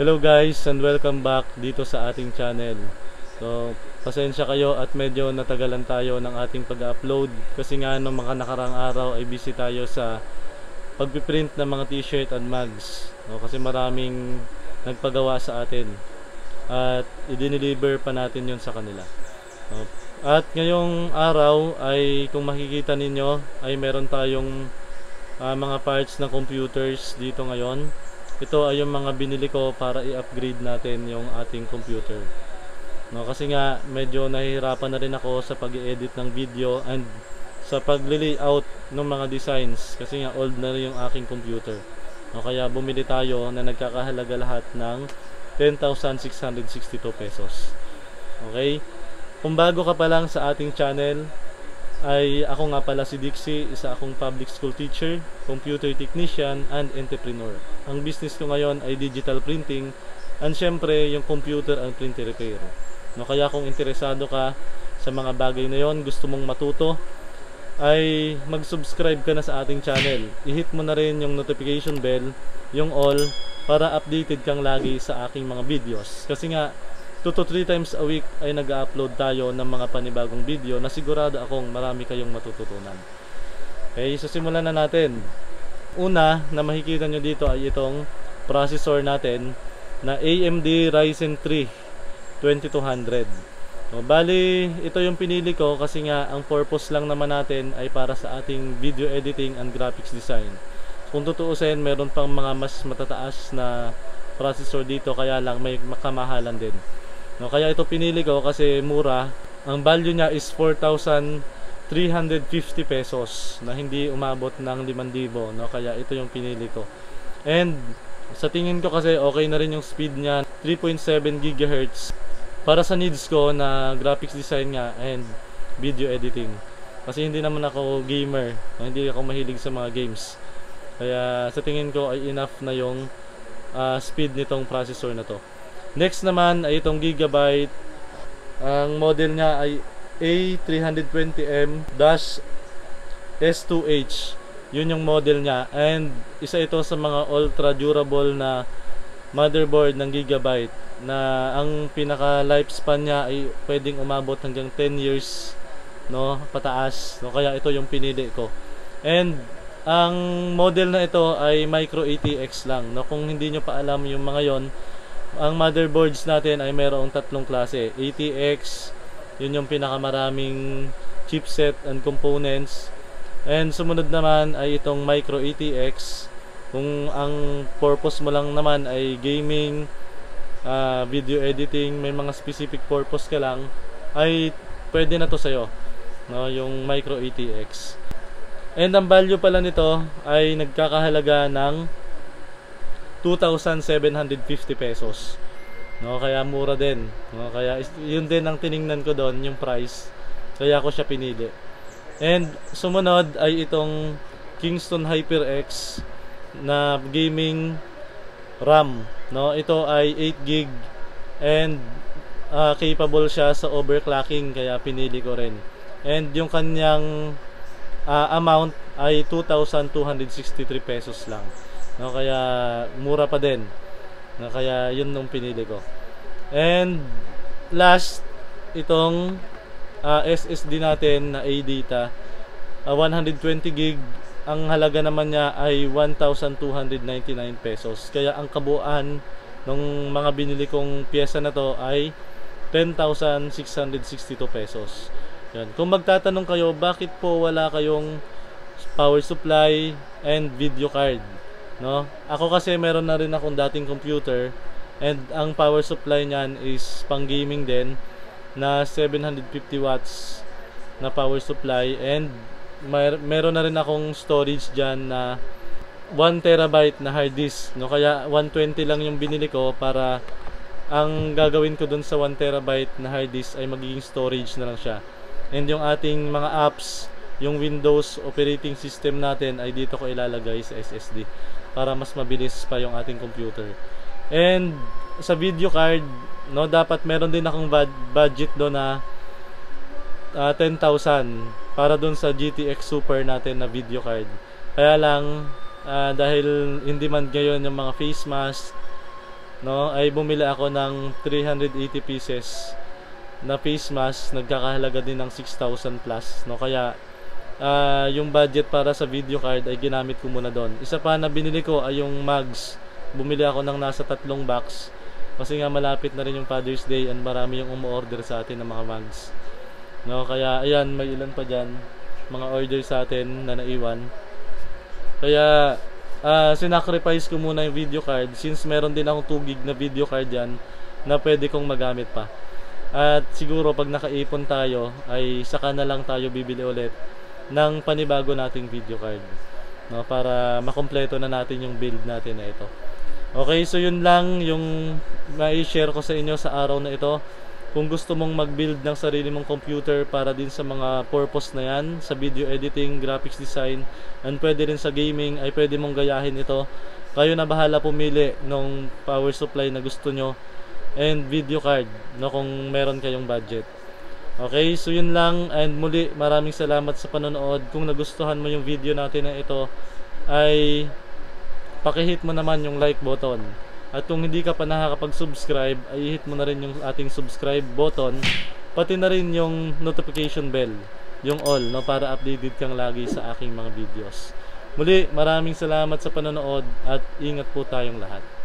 Hello guys and welcome back dito sa ating channel. So, pasensya kayo at medyo natagalan tayo ng ating pag-upload kasi nga nung mga nakarang araw ay busy tayo sa pagpiprint ng mga t-shirt at mugs. So, kasi maraming nagpagawa sa atin at i-deliver pa natin yon sa kanila. So, at ngayong araw ay kung makikita ninyo ay meron tayong mga parts ng computers dito ngayon. Ito ay yung mga binili ko para i-upgrade natin yung ating computer. No, kasi nga medyo nahihirapan na rin ako sa pag-edit ng video and sa pag-layout ng mga designs kasi nga old na rin yung aking computer. No, kaya bumili tayo na nagkakahalaga lahat ng 10,662 pesos. Okay? Kung bago ka pa lang sa ating channel, ay ako nga pala si Dixie, isa akong public school teacher, computer technician, and entrepreneur. Ang business ko ngayon ay digital printing and syempre yung computer and printer repair. No, kaya kung interesado ka sa mga bagay na yon, gusto mong matuto, ay mag-subscribe ka na sa ating channel. I-hit mo na rin yung notification bell, yung all, para updated kang lagi sa aking mga videos. Kasi nga 2 to 3 times a week ay nag-upload tayo ng mga panibagong video na sigurado akong marami kayong matututunan. Okay, so simulan na natin. Una na makikita nyo dito ay itong processor natin na AMD Ryzen 3 2200. So, bali, ito yung pinili ko kasi nga ang purpose lang naman natin ay para sa ating video editing and graphics design. Kung tutuusin, meron pang mga mas matataas na processor dito kaya lang may makamahalan din. No, kaya ito pinili ko kasi mura. Ang value niya is 4,350 pesos na hindi umabot ng 5,000. No, kaya ito yung pinili ko. And sa tingin ko kasi okay na rin yung speed niya, 3.7 GHz para sa needs ko na graphics design nga and video editing. Kasi hindi naman ako gamer, no, hindi ako mahilig sa mga games. Kaya sa tingin ko ay enough na yung speed nitong processor na to. Next naman ay itong Gigabyte. Ang model niya ay A320M-S2H. Yun yung model niya. And isa ito sa mga ultra durable na motherboard ng Gigabyte na ang pinaka lifespan niya ay pwedeng umabot hanggang 10 years, no, pataas. No, kaya ito yung pinili ko. And ang model na ito ay Micro ATX lang. No, kung hindi nyo pa alam yung mga yon, ang motherboards natin ay mayroong tatlong klase. ATX, yun yung pinakamaraming chipset and components. And sumunod naman ay itong Micro ATX. Kung ang purpose mo lang naman ay gaming, video editing, may mga specific purpose ka lang, ay pwede na to sa'yo, no, yung Micro ATX. And ang value pala nito ay nagkakahalaga ng 2,750 pesos. No, kaya mura din. No, kaya yun din ang tiningnan ko doon, yung price. Kaya ko siya pinili. And sumunod ay itong Kingston HyperX na gaming RAM. No, ito ay 8 GB and capable siya sa overclocking kaya pinili ko rin. And yung kanyang amount ay 2,263 pesos lang. No, kaya mura pa din. No, kaya yun nung pinili ko. And last, itong SSD natin na ADATA, 120 GB. Ang halaga naman niya ay 1,299 pesos. Kaya ang kabuuan ng mga binili kong pyesa na to ay 10,662 pesos. Yan. Kung magtatanong kayo, bakit po wala kayong power supply and video card? No? Ako kasi meron na rin akong dating computer and ang power supply niyan is pang gaming din na 750 watts na power supply and meron na rin akong storage diyan na 1 terabyte na hard disk. No? Kaya 120 lang yung binili ko para ang gagawin ko dun sa 1 terabyte na hard disk ay magiging storage na lang siya. And yung ating mga apps, yung Windows operating system natin ay dito ko ilalagay sa SSD para mas mabilis pa yung ating computer. And sa video card, no, dapat meron din akong budget doon na 10,000 para doon sa GTX Super natin na video card. Kaya lang dahil in demand ngayon yung mga face mask no, ay bumili ako ng 380 pieces na face mask, nagkakahalaga din ng 6,000 plus, no. Kaya yung budget para sa video card ay ginamit ko muna doon. Isa pa na binili ko ay yung mugs. Bumili ako ng nasa 3 box kasi nga malapit na rin yung Father's Day and marami yung umu-order sa atin ng mga mugs, no. Kaya ayan, may ilan pa dyan mga order sa atin na naiwan. Kaya sinacrifice ko muna yung video card since meron din akong 2 gig na video card yan na pwede kong magamit pa. At siguro pag nakaipon tayo ay saka na lang tayo bibili ulit ng panibago nating video card, no, para makompleto na natin yung build natin na ito. Okay, so yun lang yung mai-share ko sa inyo sa araw na ito. Kung gusto mong mag-build ng sarili mong computer para din sa mga purpose na yan, sa video editing, graphics design, and pwede rin sa gaming, ay pwede mong gayahin ito. Kayo na bahala pumili ng power supply na gusto nyo and video card, no, kung meron kayong budget. Okay, so yun lang, and muli maraming salamat sa panonood. Kung nagustuhan mo yung video natin na ito, ay pakihit mo naman yung like button. At kung hindi ka pa nakakapag-subscribe, ay hit mo na rin yung ating subscribe button, pati na rin yung notification bell, yung all, no, para updated kang lagi sa aking mga videos. Muli, maraming salamat sa panonood at ingat po tayong lahat.